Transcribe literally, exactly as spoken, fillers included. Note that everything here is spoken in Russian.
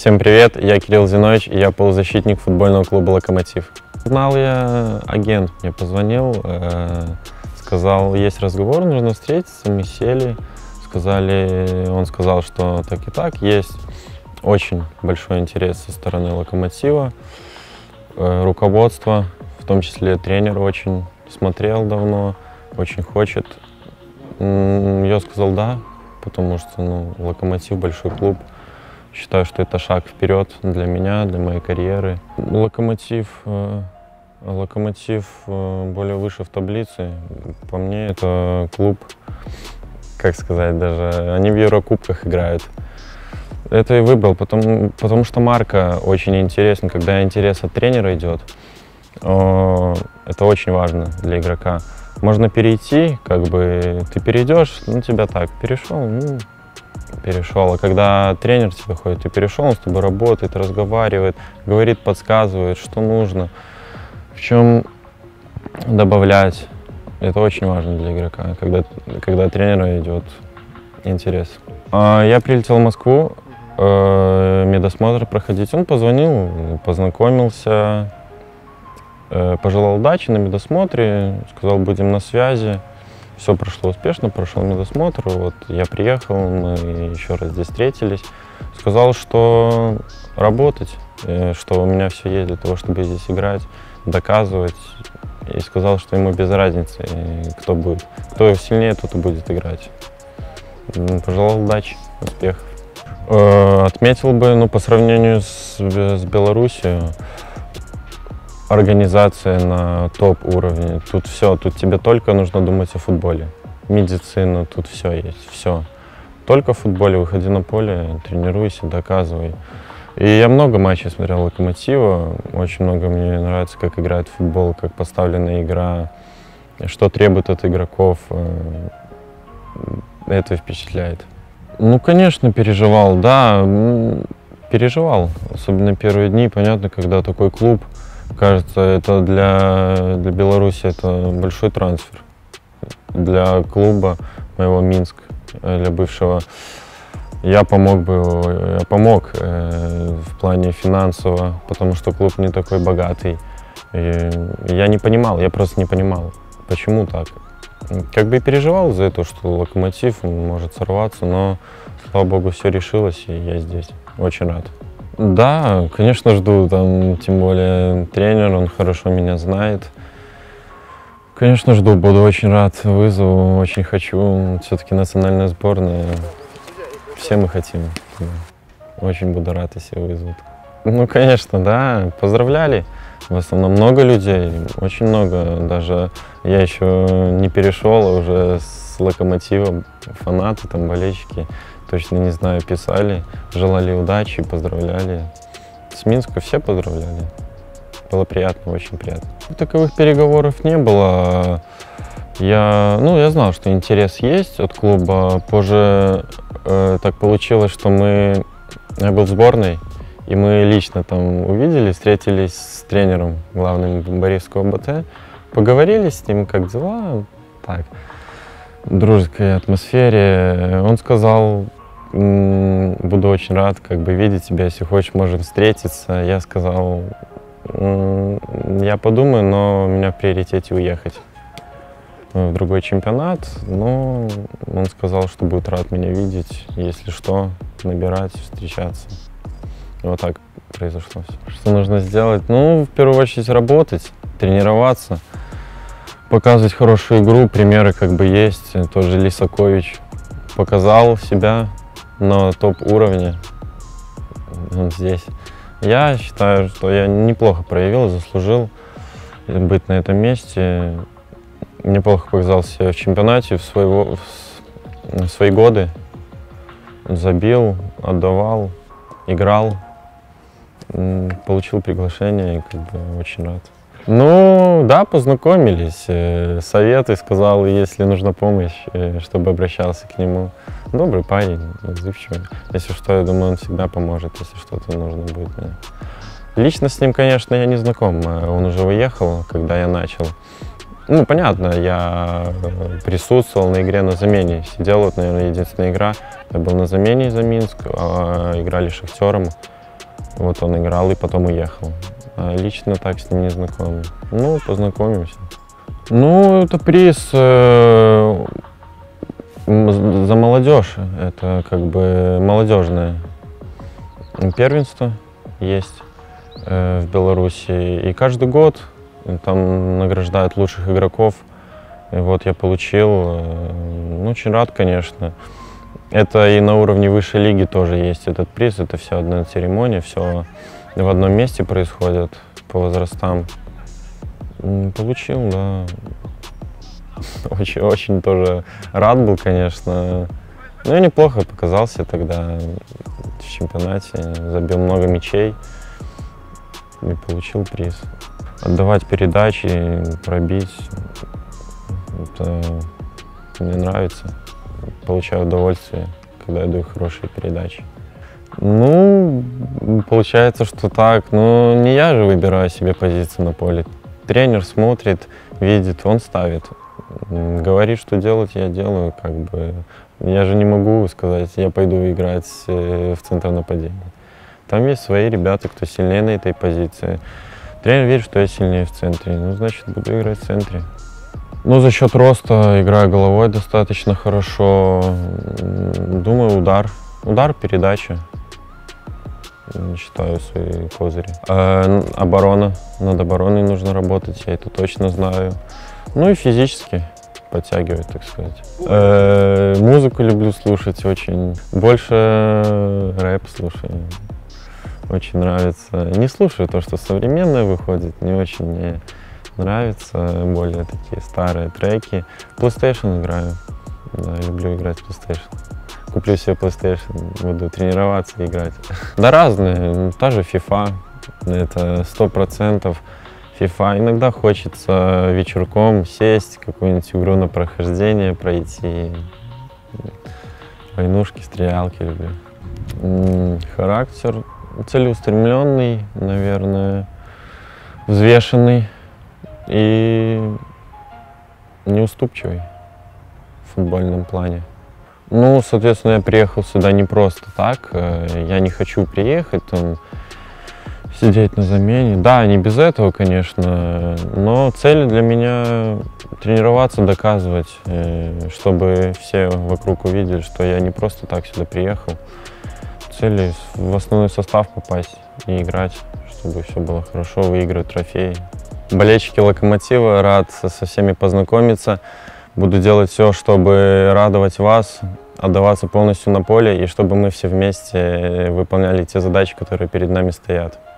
Всем привет, я Кирилл Зинович, и я полузащитник футбольного клуба «Локомотив». Знал я, агент мне позвонил, э, сказал, есть разговор, нужно встретиться, мы сели, сказали, он сказал, что так и так, есть очень большой интерес со стороны «Локомотива», э, руководство, в том числе тренер очень смотрел давно, очень хочет. Я сказал да, потому что ну, «Локомотив» большой клуб. Считаю, что это шаг вперед для меня, для моей карьеры. Локомотив, э, Локомотив э, более выше в таблице. По мне, это клуб, как сказать, даже они в Еврокубках играют. Это и выбрал, потому, потому что марка очень интересна. Когда интерес от тренера идет, э, это очень важно для игрока. Можно перейти, как бы ты перейдешь, ну тебя так, перешел, ну, перешел. А когда тренер тебе ходит, ты перешел, он с тобой работает, разговаривает, говорит, подсказывает, что нужно, в чем добавлять. Это очень важно для игрока, когда, когда тренера идет интерес. Я прилетел в Москву, медосмотр проходить. Он позвонил, познакомился, пожелал удачи на медосмотре, сказал, будем на связи. Все прошло успешно, прошел медосмотр, вот я приехал, мы еще раз здесь встретились. Сказал, что работать, что у меня все есть для того, чтобы здесь играть, доказывать. И сказал, что ему без разницы, кто будет. Кто сильнее, тот и будет играть. Пожелал удачи, успехов. Отметил бы, ну, по сравнению с, с Беларусью, организация на топ-уровне. Тут все, тут тебе только нужно думать о футболе. Медицина, тут все есть, все. Только в футболе, выходи на поле, тренируйся, доказывай. И я много матчей смотрел «Локомотива», очень много мне нравится, как играет футбол, как поставлена игра, что требует от игроков. Это впечатляет. Ну, конечно, переживал, да, переживал. Особенно первые дни, понятно, когда такой клуб. Кажется, это для, для Беларуси это большой трансфер. Для клуба моего Минск, для бывшего, я помог бы, я помог э, в плане финансово, потому что клуб не такой богатый. И я не понимал, я просто не понимал, почему так. Как бы и переживал за это, что «Локомотив» может сорваться, но, слава богу, все решилось, и я здесь. Очень рад. Да, конечно, жду, там, тем более тренер, он хорошо меня знает. Конечно, жду, буду очень рад вызову, очень хочу. Все-таки национальная сборная, все мы хотим. Очень буду рад, если вызовут. Ну, конечно, да, поздравляли. В основном много людей, очень много. Даже я еще не перешел, а уже с «Локомотива» фанаты, там, болельщики. Точно не знаю, писали, желали удачи, поздравляли. С Минска все поздравляли. Было приятно, очень приятно. Таковых переговоров не было. Я, ну, я знал, что интерес есть от клуба. Позже э, так получилось, что мы, я был в сборной, и мы лично там увидели, встретились с тренером главным Борисского БТ, поговорили с ним, как дела, так, в дружеской атмосфере. Он сказал, буду очень рад как бы видеть тебя, если хочешь, можем встретиться. Я сказал, я подумаю, но у меня в приоритете уехать в другой чемпионат. Но он сказал, что будет рад меня видеть, если что, набирать, встречаться. И вот так произошло все. Что нужно сделать? Ну, в первую очередь работать, тренироваться, показывать хорошую игру, примеры как бы есть. Тоже Лисакович показал себя на топ-уровне, он здесь. Я считаю, что я неплохо проявил, заслужил быть на этом месте. Неплохо показал себя в чемпионате, в, своего, в свои годы. Забил, отдавал, играл, получил приглашение и как бы очень рад. Ну, да, познакомились, советы сказал, если нужна помощь, чтобы обращался к нему. Добрый парень, отзывчивый. Если что, я думаю, он всегда поможет, если что-то нужно будет мне. Лично с ним, конечно, я не знаком, он уже уехал, когда я начал. Ну, понятно, я присутствовал на игре на замене, сидел, вот, наверное, единственная игра, я был на замене за Минск, а играли с Шахтером. Вот он играл и потом уехал. А лично так с ним не знаком. Ну, познакомимся. Ну, это приз э, за молодежь. Это как бы молодежное первенство есть э, в Беларуси. И каждый год там награждают лучших игроков. И вот я получил. Э, очень рад, конечно. Это и на уровне высшей лиги тоже есть этот приз. Это вся одна церемония, все в одном месте происходит по возрастам. Получил, да. Очень, очень тоже рад был, конечно. Ну, я неплохо показался тогда в чемпионате. Забил много мячей и получил приз. Отдавать передачи, пробить, это мне нравится. Получаю удовольствие, когда я даю хорошие передачи. Ну, получается, что так. Но не я же выбираю себе позицию на поле. Тренер смотрит, видит, он ставит. Говорит, что делать, я делаю. Как бы. Я же не могу сказать, я пойду играть в центр нападения. Там есть свои ребята, кто сильнее на этой позиции. Тренер верит, что я сильнее в центре. Ну, значит, буду играть в центре. Ну, за счет роста играю головой достаточно хорошо. Думаю, удар. Удар, передача. Считаю свои козыри. Э, оборона. Над обороной нужно работать, я это точно знаю. Ну и физически подтягивать, так сказать. Э, музыку люблю слушать очень. Больше рэп слушаю. Очень нравится. Не слушаю то, что современное выходит, не очень мне нравится. Более такие старые треки. PlayStation играю. Да, люблю играть в PlayStation. Куплю себе PlayStation, буду тренироваться и играть. Да разные, та же FIFA, это сто процентов FIFA. Иногда хочется вечерком сесть, какую-нибудь игру на прохождение пройти. Войнушки, стрелялки люблю. М-м, характер целеустремленный, наверное, взвешенный и неуступчивый в футбольном плане. Ну, соответственно, я приехал сюда не просто так. Я не хочу приехать, там, сидеть на замене. Да, не без этого, конечно, но цель для меня тренироваться, доказывать, чтобы все вокруг увидели, что я не просто так сюда приехал. Цель в основной состав попасть и играть, чтобы все было хорошо, выиграть трофеи. Болельщики Локомотива, рад со всеми познакомиться. Буду делать все, чтобы радовать вас, отдаваться полностью на поле, и чтобы мы все вместе выполняли те задачи, которые перед нами стоят.